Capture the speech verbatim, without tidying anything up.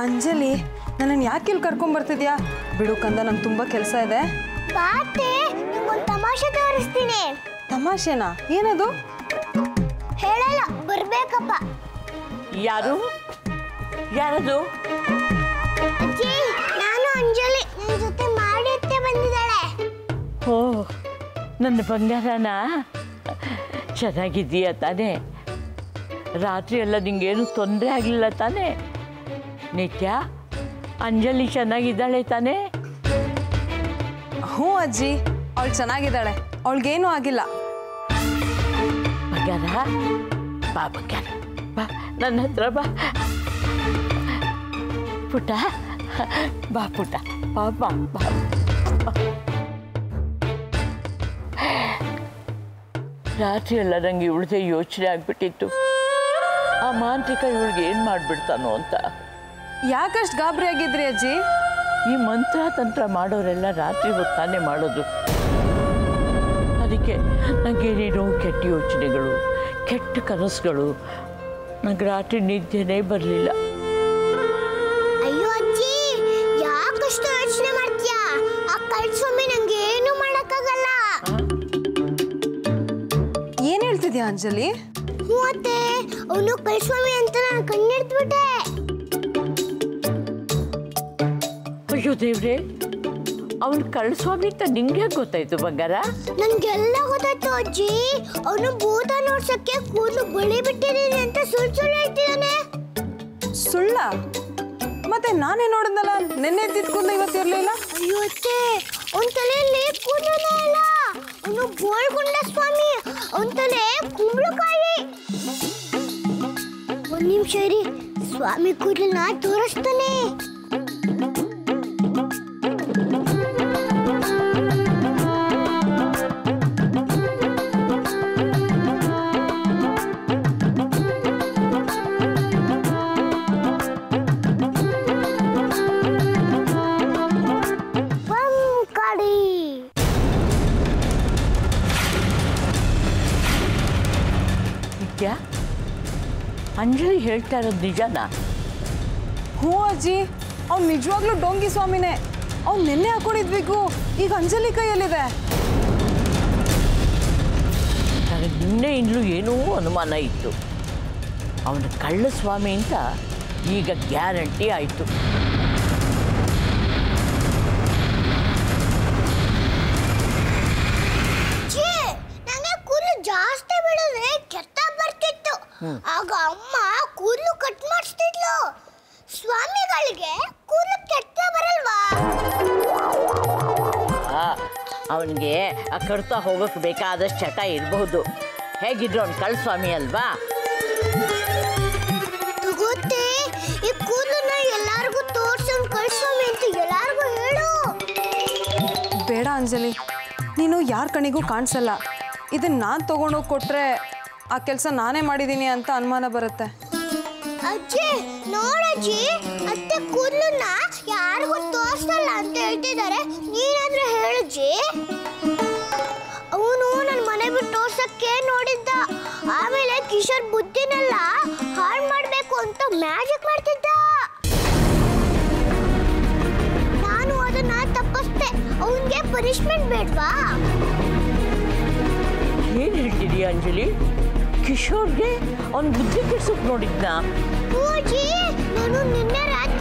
ಅಂಜಲಿ ನನ್ನನ್ನು ಯಾಕೆ ಇಲ್ಲಿ ಕರ್ಕೊಂಡ್ ಬರ್ತಿದ್ಯಾ? ಬಿಡು ಕಂದ, ನಂಗೆ ತುಂಬಾ ಕೆಲಸ ಇದೆ. ಬಾತೆ ನಿಂಗೊಂದು ತಮಾಷೆ ತೋರಿಸ್ತೀನಿ. ತಮಾಷೆನಾ? ಏನದು? ಹೇಳಲ್ಲ, ಬರ್ಬೇಕಪ್ಪ. ಯಾರು? ಯಾರದು? ಅಜ್ಜಿ, ನಾನು ಅಂಜಲಿ ನನ್ನ ಜೊತೆ ಮಾಡಿತ್ತೆ ಬಂದಿದ್ದಾಳೆ. ಓ, ನನ್ನ ಬಂಗಾರನ ಚೆನ್ನಾಗಿದ್ದೀಯ ತಾನೇ? ರಾತ್ರಿ ಎಲ್ಲ ನಿಂಗೇನು ತೊಂದರೆ ಆಗಲಿಲ್ಲ ತಾನೇ? ನಿತ್ಯ, ಅಂಜಲಿ ಚೆನ್ನಾಗಿದ್ದಾಳೆ ತಾನೇ? ಹ್ಞೂ ಅಜ್ಜಿ, ಅವಳು ಚೆನ್ನಾಗಿದ್ದಾಳೆ, ಅವಳಿಗೇನೂ ಆಗಿಲ್ಲ. ಬಂಗಾರ, ಬಾ ಬಂಗಾರ, ಬಾ ನನ್ನ ಹತ್ರ ಬಾ. ಪುಟ್ಟ, ಬಾ ಪುಟ್ಟ, ಬಾ ಬಾ ಬಾ. ರಾತ್ರಿ ಎಲ್ಲ ನಂಗೆ ಇವಳದೆ ಯೋಚನೆ ಆಗ್ಬಿಟ್ಟಿತ್ತು, ಆ ಮಾಂತ್ರಿಕ ಇವಳಿಗೆ ಏನು ಮಾಡಿಬಿಡ್ತಾನೋ ಅಂತ. ಯಾಕಷ್ಟು ಗಾಬರಿ ಆಗಿದ್ರಿ ಅಜ್ಜಿ? ಈ ಮಂತ್ರ ತಂತ್ರ ಮಾಡೋರೆಲ್ಲ ರಾತ್ರಿ ಹೊತ್ತಾನೆ ಮಾಡೋದು. ಅದಕ್ಕೆ ನನಗೇನೇನೋ ಕೆಟ್ಟ ಯೋಚನೆಗಳು, ಕೆಟ್ಟ ಕನಸುಗಳು. ನಂಗೆ ರಾತ್ರಿ ನಿದ್ದೆನೇ ಬರಲಿಲ್ಲ. ಅಯ್ಯೋ ಅಜ್ಜಿ, ಯಾಕಷ್ಟು ಯೋಚನೆ ಮಾಡ್ತೀಯಾ? ಆ ಕಳ್ಸ್ವಾಮಿ ನಂಗೆ ಏನು ಮಾಡಕ್ಕಾಗಲ್ಲ. ಏನು ಹೇಳ್ತಿದ್ಯಾ ಅಂಜಲಿ? ಹ್ಞೂ ಅತ್ತೆ, ಅವನು ಕಳ್ಸ್ವಾಮಿ ಅಂತ ನಾನು ಕಣ್ಣಿಡ್ದ್ಬಿಟ್ಟೆ. ಅಯ್ಯೋ ದೇವ್ರೆ, ಅವನು ಕಳ್ಳಸ್ವಾಮಿ ಅಂತ ನಿಂಗೆ ಗೊತ್ತಾಯ್ತು ಬಂಗಾರ? ನನ್ಗೆಲ್ಲ ಗೊತ್ತಾಯ್ತು ಅಜ್ಜಿ. ಅವನು ಭೂತ ನೋಡ್ಸಕ್ಕೆ ಕೂದಲು ಬಳಿ ಬಿಟ್ಟಿದ್ದೀನಿ ಅಂತ ಸುಳ್ಳು ಸುಳ್ಳು ಹೇಳ್ತಿದ್ದಾನೆ. ಸುಳ್ಳ? ಮತ್ತೆ ನಾನೇ ನೋಡಿದ್ನಲ್ಲ, ನೆನ್ನೆ ಎದ್ದಿದ್ಕೊಂಡು ಇವತ್ತಿರ್ಲಿಲ್ಲ. ಅಯ್ಯೋ ಅತ್ತೆ, ಅವನ ತಲೆಯಲ್ಲಿ ಕೂದಲೇ ಇಲ್ಲ. ಅವನು ಗೋಳ್ಗುಂಡ ಸ್ವಾಮಿ, ಅವನ ತಲೆ ಕುಂಬಳಕಾಯಿ. ಒಂದ್ ನಿಮಿಷ ಇರಿ, ಸ್ವಾಮಿ ಕೂದಲನ್ನ ತೋರಿಸ್ತಾನೆ. ಅಂಜಲಿ ಹೇಳ್ತಾ ಇರೋದು ನಿಜನಾ? ಹ್ಞೂ ಅಜ್ಜಿ, ಅವ್ನು ನಿಜವಾಗ್ಲೂ ಡೋಂಗಿ ಸ್ವಾಮಿನೇ. ಅವ್ನು ನೆನ್ನೆ ಹಾಕೊಂಡಿದ್ಬೇಕು, ಈಗ ಅಂಜಲಿ ಕೈಯಲ್ಲಿದೆ. ನನಗೆ ನಿನ್ನೆಯಿಂದಲೂ ಏನೋ ಅನುಮಾನ ಇತ್ತು. ಅವನ ಕಳ್ಳ ಸ್ವಾಮಿ ಅಂತ ಈಗ ಗ್ಯಾರಂಟಿ ಆಯಿತು. ಜಾಸ್ತಿ ಬಿಡಿದ್ರೆ ಕೆಟ್ಟ ಬರ್ತಿತ್ತು. ಆಗ ಅಮ್ಮ ಕೂದಲು ಕಟ್ ಮಾಡಿಸ್ತಿದ್ಲು. ಸ್ವಾಮಿಗಳಿಗೆ ಕೂದಲು ಕೆಟ್ಟ ಬರಲ್ವಾ? ಅವನಿಗೆ ಕಟ್ತಾ ಹೋಗೋಕೆ ಬೇಕಾದಷ್ಟು ಚಟ ಇರಬಹುದು. ಹೇಗಿದ್ರು ಅವ್ನು ಕಳ್ಳ ಸ್ವಾಮಿ ಅಲ್ವಾ? ಗೊತ್ತೇ, ಈ ಕೂದಲನ್ನ ಎಲ್ಲಾರ್ಗೂ ತೋರ್ಸು ಕಳ್ಳ ಸ್ವಾಮಿ ಅಂತ ಎಲ್ಲಾರ್ಗೂ ಹೇಳು. ಬೇಡ ಅಂಜಲಿ, ನೀನು ಯಾರ ಕಣಿಗೂ ಕಾಣಿಸಲ್ಲ. ಇದನ್ನ ನಾನು ತಗೊಂಡೋಗಿ ಕೊಟ್ರೆ ಆ ಕೆಲಸ ನಾನೇ ಮಾಡಿದ್ದೀನಿ ಅಂತ ಅನುಮಾನ ಬರುತ್ತೆ. ಅಜ್ಜಿ ನೋಡಜ್ಜಿ, ಅತ್ತೆ ಕೂದಲನ್ನ ಯಾರಿಗೂ ತೋರಿಸಲ್ಲ ಅಂತ ಹೇಳ್ತಿದ್ದಾರೆ. ನೀನಾದ್ರೂ ಹೇಳಜ್ಜಿ. ಅವನು ನನ್ನ ಮನೆ ಬಿಟ್ಟು ತೋರ್ಸಕ್ಕೆ ನೋಡಿದ್ದ. ಆಮೇಲೆ ಕಿಶೋರ್ ಬುದ್ಧಿನೆಲ್ಲ ಹಾಳು ಮಾಡಬೇಕು ಅಂತ ಮ್ಯಾಜಿಕ್ ಮಾಡ್ತಿದ್ದ. ನಾನು ಅದನ್ನ ತಪ್ಪಿಸ್ದೆ. ಅವನಿಗೆ ಪನಿಷ್ಮೆಂಟ್ ಬೇಡ್ವಾ? ಏನು ಹೇಳ್ತಿದೀಯ ಅಂಜಲಿ? ಕಿಶೋರ್ಗೆ ಅವ್ನು ಬುದ್ಧಿ ಕೆಡ್ಸೋಕೆ ನೋಡಿದ್ನಾ? ನಾನು ನಿನ್ನೆ ರಾತ್ರಿ